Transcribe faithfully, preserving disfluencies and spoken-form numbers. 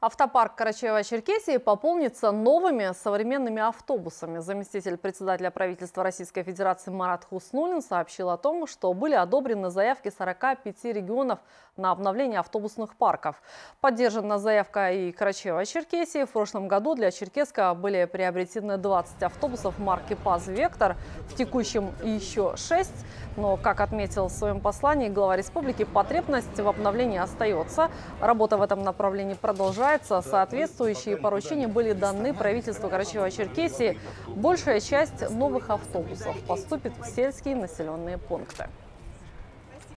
Автопарк Карачаево-Черкесии пополнится новыми современными автобусами. Заместитель председателя правительства Российской Федерации Марат Хуснуллин сообщил о том, что были одобрены заявки сорока пяти регионов на обновление автобусных парков. Поддержана заявка и Карачаево-Черкесии. В прошлом году для Черкесска были приобретены двадцать автобусов марки ПАЗ «Вектор», в текущем еще шесть. Но, как отметил в своем послании глава республики, потребность в обновлении остается. Работа в этом направлении продолжается. Соответствующие поручения были даны правительству Карачаево-Черкесии. Большая часть новых автобусов поступит в сельские населенные пункты.